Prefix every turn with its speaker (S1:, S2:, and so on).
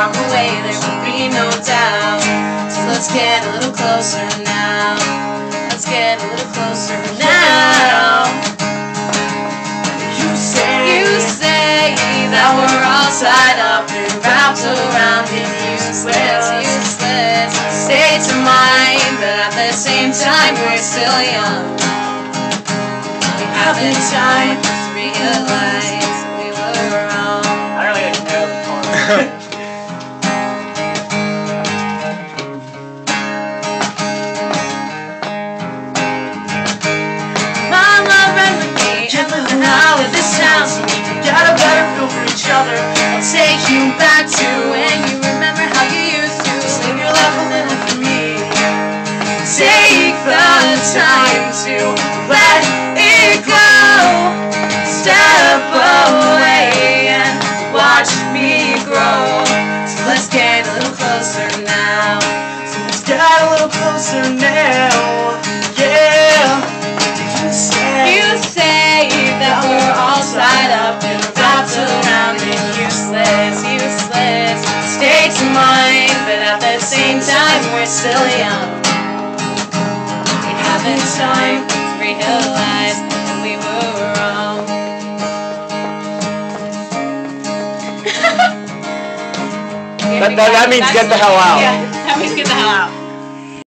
S1: walk away, there will be no doubt. So let's get a little closer now. Let's get a little closer now. You say that we're all tied up and wrapped around and useless. States of mind, but at the same time we're still young. We haven't time to realize we were wrong.
S2: I don't really know the chorus.
S1: I'll take you back to when you remember how you used to live your life a little for me. Take the time to let it go. Step away and watch me grow. So let's get a little closer now. So let's get a little closer now. Yeah. You say that we're all tied up and wrapped around and useless. States of mind, but at the same time we're still young. We haven't time to realize that we were wrong.
S2: That means get the hell out.
S1: Yeah, that means get the hell out.